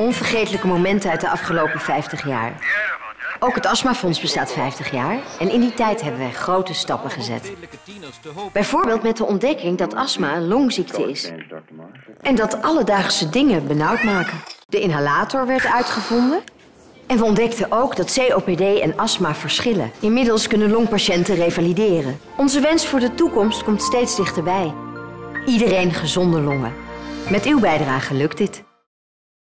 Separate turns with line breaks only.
Onvergetelijke momenten uit de afgelopen 50 jaar. Ook het astmafonds bestaat 50 jaar en in die tijd hebben wij grote stappen gezet. Bijvoorbeeld met de ontdekking dat astma een longziekte is. En dat alledaagse dingen benauwd maken. De inhalator werd uitgevonden. En we ontdekten ook dat COPD en astma verschillen. Inmiddels kunnen longpatiënten revalideren. Onze wens voor de toekomst komt steeds dichterbij. Iedereen gezonde longen. Met uw bijdrage lukt dit.